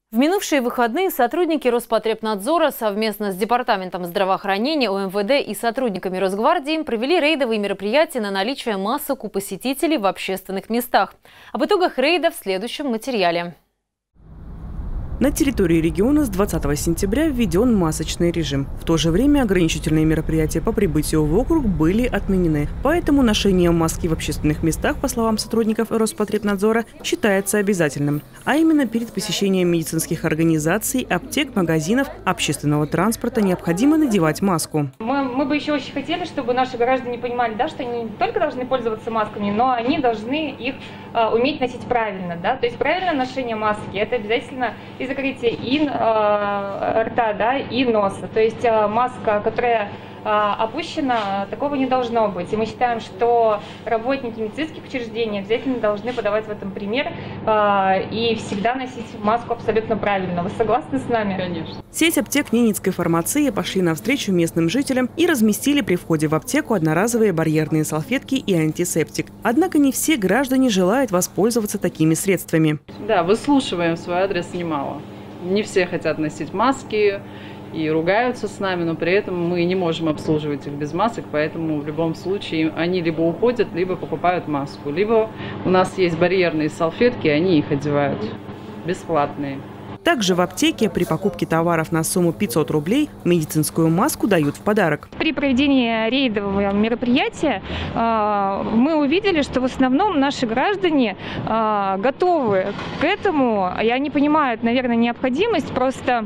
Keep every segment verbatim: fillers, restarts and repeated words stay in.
В минувшие выходные сотрудники Роспотребнадзора совместно с Департаментом здравоохранения, О Эм Вэ Дэ и сотрудниками Росгвардии провели рейдовые мероприятия на наличие масок у посетителей в общественных местах. Об итогах рейда в следующем материале. На территории региона с двадцатого сентября введен масочный режим. В то же время ограничительные мероприятия по прибытию в округ были отменены. Поэтому ношение маски в общественных местах, по словам сотрудников Роспотребнадзора, считается обязательным. А именно перед посещением медицинских организаций, аптек, магазинов, общественного транспорта необходимо надевать маску. Мы, мы бы еще очень хотели, чтобы наши граждане понимали, да, что они не только должны пользоваться масками, но они должны их э, уметь носить правильно. Да? То есть правильное ношение маски – это обязательно и закрытие и э, рта, да, и носа. То есть э, маска, которая э, опущена, такого не должно быть. И мы считаем, что работники медицинских учреждений обязательно должны подавать в этом пример э, и всегда носить маску абсолютно правильно. Вы согласны с нами? Конечно. Сеть аптек Ненецкой фармации пошли навстречу местным жителям и разместили при входе в аптеку одноразовые барьерные салфетки и антисептик. Однако не все граждане желают воспользоваться такими средствами. Да, выслушиваем в свой адрес немало. Не все хотят носить маски и ругаются с нами, но при этом мы не можем обслуживать их без масок, поэтому в любом случае они либо уходят, либо покупают маску, либо у нас есть барьерные салфетки, они их одевают, бесплатные. Также в аптеке при покупке товаров на сумму пятьсот рублей медицинскую маску дают в подарок. При проведении рейдового мероприятия э, мы увидели, что в основном наши граждане э, готовы к этому, и они понимают, наверное, необходимость просто.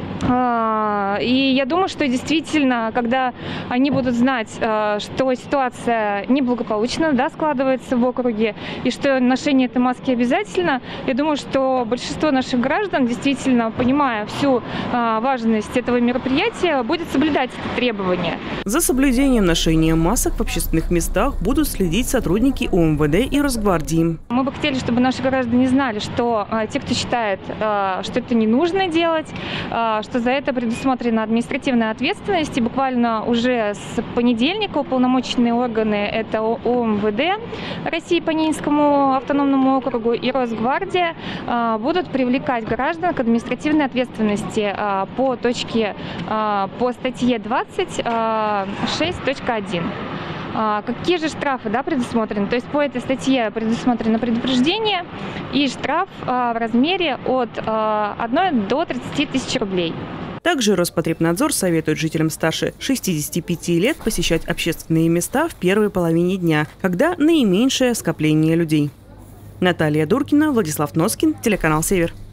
И я думаю, что действительно, когда они будут знать, что ситуация неблагополучно, да, складывается в округе, и что ношение этой маски обязательно, я думаю, что большинство наших граждан, действительно понимая всю важность этого мероприятия, будет соблюдать это требование. За соблюдением ношения масок в общественных местах будут следить сотрудники О Эм Вэ Дэ и Росгвардии. Мы бы хотели, чтобы наши граждане знали, что те, кто считает, что это не нужно делать, что за это предусмотрена административная ответственность. И буквально уже с понедельника уполномоченные органы, это О Эм Вэ Дэ России по Ненецкому автономному округу и Росгвардия, будут привлекать граждан к административной ответственности по точке, по статье двадцать шесть точка один. Какие же штрафы, да, предусмотрены? То есть по этой статье предусмотрено предупреждение и штраф в размере от одной до тридцати тысяч рублей. Также Роспотребнадзор советует жителям старше шестидесяти пяти лет посещать общественные места в первой половине дня, когда наименьшее скопление людей. Наталья Дуркина, Владислав Носкин, телеканал «Север».